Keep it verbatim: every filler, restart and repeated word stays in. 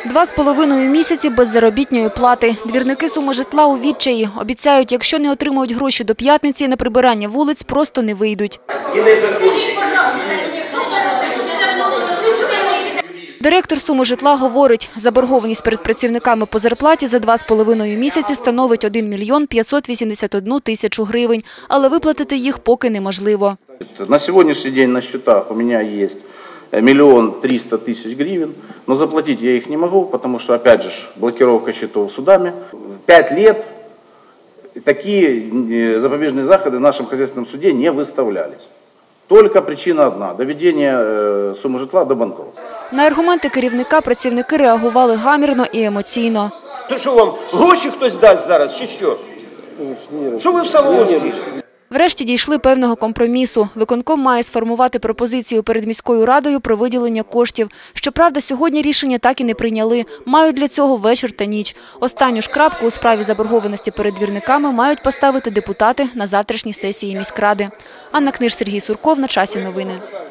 Два з половиною місяці без заробітної плати. Двірники Суможитла у відчаї. Обіцяють, якщо не отримають гроші до п'ятниці, на прибирання вулиць просто не вийдуть. Директор Суможитла говорить, заборгованість перед працівниками по зарплаті за два з половиною місяці становить один мільйон п'ятсот вісімдесят одну тисячу гривень, але виплатити їх поки неможливо. На сьогоднішній день на счетах у мене є миллион триста тысяч гривен, но заплатить я их не могу, потому что, опять же, блокировка счетов судами. Пять лет такие запобежные заходы в нашем хозяйственном суде не выставлялись. Только причина одна – доведення Суможитла до банкротства. На аргументи керівника працівники реагували гамірно і емоційно. То що вам гроші хтось дасть зараз, чи що? Що ви в самому? Врешті дійшли певного компромісу. Виконком має сформувати пропозицію перед міською радою про виділення коштів. Щоправда, сьогодні рішення так і не прийняли. Мають для цього вечір та ніч. Останню ж крапку у справі заборгованості перед двірниками мають поставити депутати на завтрашній сесії міськради. Анна Книж, Сергій Сурков. На часі новини.